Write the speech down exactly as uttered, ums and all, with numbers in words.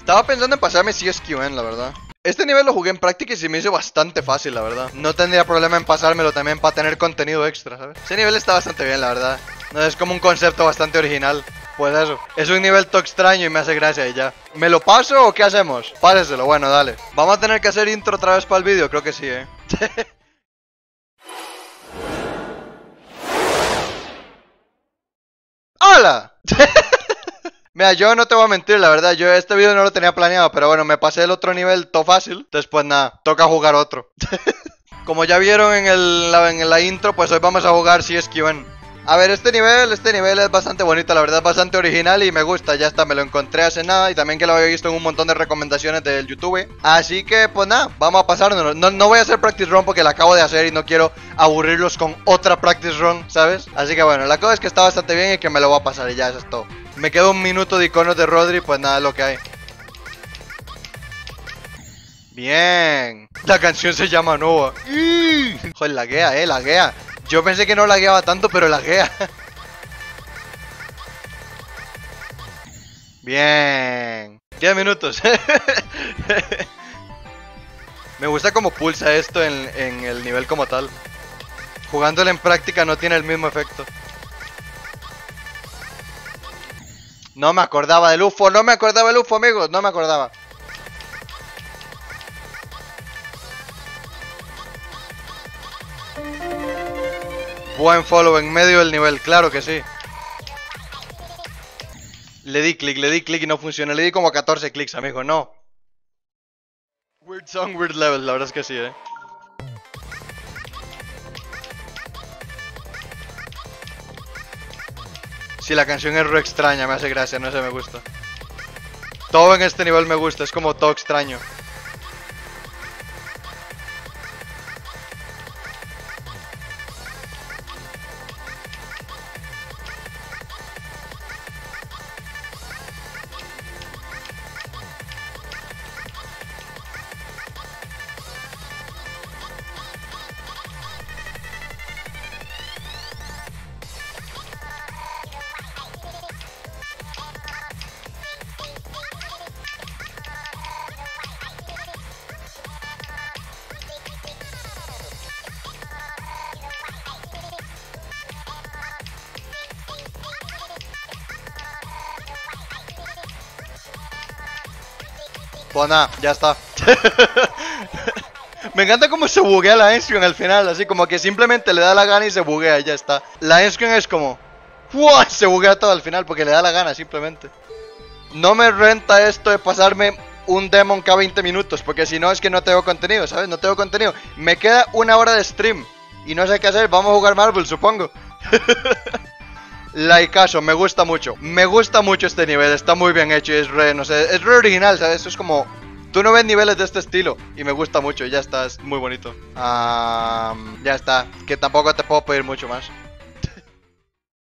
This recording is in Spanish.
Estaba pensando en pasarme C S Q N, la verdad. Este nivel lo jugué en práctica y se me hizo bastante fácil, la verdad. No tendría problema en pasármelo también para tener contenido extra, ¿sabes? Ese nivel está bastante bien, la verdad. No, es como un concepto bastante original. Pues eso, es un nivel todo extraño y me hace gracia y ya. ¿Me lo paso o qué hacemos? Páseselo, bueno, dale. ¿Vamos a tener que hacer intro otra vez para el vídeo? Creo que sí, eh. ¡Hola! Mira, yo no te voy a mentir, la verdad, yo este video no lo tenía planeado, pero bueno, me pasé el otro nivel todo fácil. Entonces pues nada, toca jugar otro. Como ya vieron en, el, la, en la intro, pues hoy vamos a jugar C S Q N. A ver, este nivel, este nivel es bastante bonito, la verdad es bastante original y me gusta, ya está, me lo encontré hace nada y también que lo había visto en un montón de recomendaciones del YouTube. Así que pues nada, vamos a pasárnoslo. No, no voy a hacer practice run porque la acabo de hacer y no quiero aburrirlos con otra practice run, ¿sabes? Así que bueno, la cosa es que está bastante bien y que me lo voy a pasar y ya, eso es todo. Me queda un minuto de iconos de Rodri, pues nada, es lo que hay. Bien. La canción se llama Nova. Joder, laguea, eh, laguea. Yo pensé que no lagueaba tanto, pero laguea. Bien. diez minutos. Me gusta cómo pulsa esto en, en el nivel como tal. Jugándolo en práctica no tiene el mismo efecto. No me acordaba del U F O, no me acordaba del U F O, amigos, no me acordaba. Buen follow en medio del nivel, claro que sí. Le di clic, le di clic y no funciona. Le di como catorce clics, amigo, no. Weird song, weird level, la verdad es que sí, eh. Si la canción es re extraña, me hace gracia, no sé, me gusta. Todo en este nivel me gusta, es como todo extraño. Pues nada, ya está. Me encanta cómo se buguea la Enscreen al final, así como que simplemente le da la gana y se buguea y ya está. La Enscreen es como... ¡Fua! Se buguea todo al final porque le da la gana simplemente. No me renta esto de pasarme un demon cada veinte minutos, porque si no es que no tengo contenido, ¿sabes? No tengo contenido. Me queda una hora de stream y no sé qué hacer, vamos a jugar Marvel, supongo. Likeazo, me gusta mucho. Me gusta mucho este nivel, está muy bien hecho y es re, no sé, es re original, ¿sabes? Es como... Tú no ves niveles de este estilo y me gusta mucho, ya está, es muy bonito. Um, ya está, que tampoco te puedo pedir mucho más.